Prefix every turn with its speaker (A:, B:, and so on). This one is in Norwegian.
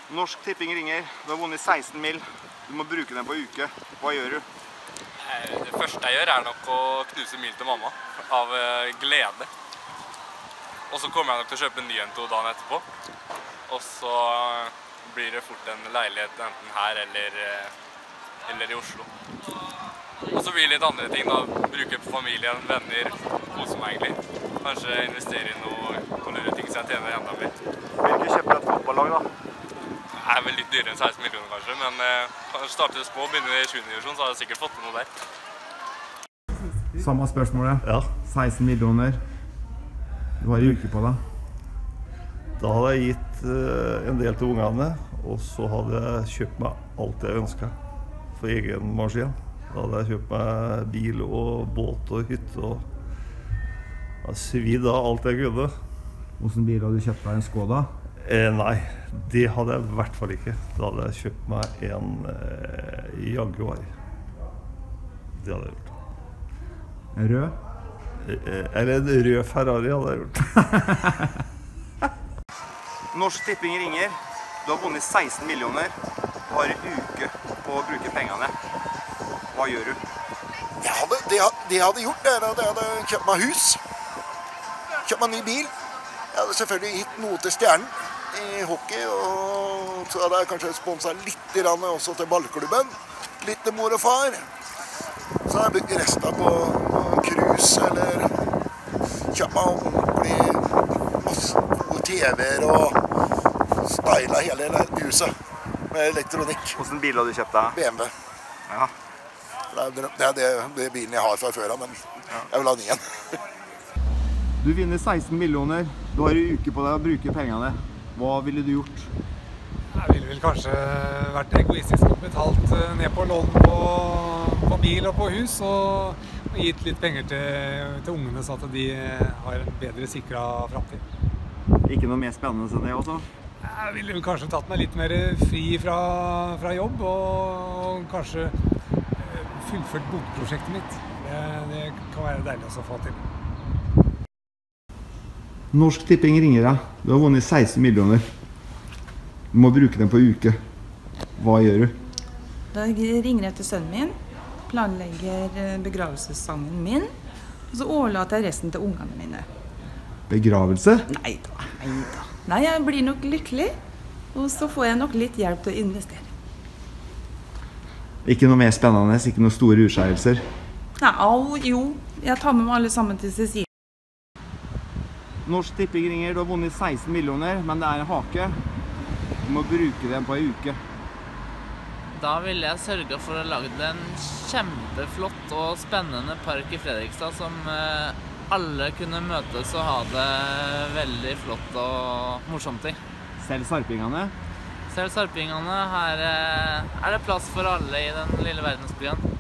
A: Norsk Tipping ringer. Du har vunnet 16 mil. Du må bruke den på en uke. Hva gjør du?
B: Det første jeg gjør nok å knuse mil til mamma, av glede. Og så kommer jeg nok til å kjøpe en ny en 2 dagen etterpå. Og så blir det fort en leilighet enten her eller i Oslo. Og så blir det litt andre ting da. Bruke på familien, venner, kose meg egentlig. Kanskje investere i noen lure ting så jeg tjener enda mer.
A: Hvilke kjøper et fotballag da?
B: Det er vel litt dyrere enn 16 millioner kanskje, men kanskje starte det små og begynne i 7. divisjon, så har jeg sikkert fått med noe der.
C: Samme spørsmålet.
D: Ja.
C: 16 millioner. Du har en uke på deg.
D: Da hadde jeg gitt en del til ungene, og så hadde jeg kjøpt meg alt jeg ønsket for egen maskin. Da hadde jeg kjøpt meg bil og båt og hytte og svidd av alt jeg kunne.
C: Hvordan bil hadde du kjøpt deg? En Skoda?
D: Nei, det hadde jeg i hvert fall ikke. Da hadde jeg kjøpt meg en Jaguar. Det hadde jeg gjort.
C: En rød?
D: Eller en rød Ferrari hadde jeg gjort.
A: Norsk Tipping ringer. Du har vunnet 16 millioner. Du har en uke på å bruke pengene. Hva gjør du?
E: Det jeg hadde gjort, er at jeg hadde kjøpt meg hus. Kjøpt meg en ny bil. Jeg hadde selvfølgelig gitt noe til stjernen i hockey, og så hadde jeg kanskje sponset litt også til ballklubben. Litt til mor og far. Så hadde jeg brukt resten på cruise, eller kjøpt meg ordentlig masse gode TV-er og stylet hele huset med elektronikk.
A: Hvordan bil har du kjøpt deg?
E: BMW.
A: Ja.
E: Det er det bilen jeg har fra før av, men jeg vil ha ny igjen.
C: Du vinner 16 millioner. Du har en uke på deg å bruke pengene. Hva ville du gjort?
F: Jeg ville vel kanskje vært egoistisk og betalt ned på lån på bil og på hus, og gitt litt penger til ungene så at de har en bedre sikret fremtid.
A: Ikke noe mer spennende enn det også?
F: Jeg ville vel kanskje tatt meg litt mer fri fra jobb, og kanskje fullført bokprosjektet mitt. Det kan være deilig å få til.
C: Norsk Tipping ringer deg. Du har vunnet 16 millioner. Du må bruke den på en uke. Hva gjør du?
G: Da ringer jeg til sønnen min, planlegger begravelsessangen min, og så overlater jeg resten til ungene mine.
C: Begravelse?
G: Neida. Nei, jeg blir nok lykkelig, og så får jeg nok litt hjelp til å investere.
C: Ikke noe mer spennende, ikke noe store utskeielser.
G: Jo. Jeg tar med meg alle sammen til Cecilie.
C: Norsk Tipping ringer. Du har vunnet 16 millioner, men det er en hake. Du må bruke den på en uke.
H: Da ville jeg sørge for å lage en kjempeflott og spennende park i Fredrikstad som alle kunne møtes og ha det veldig flott og morsomt i.
C: Selv sarpingene?
H: Selv sarpingene, her er det plass for alle i den lille verdensbyen.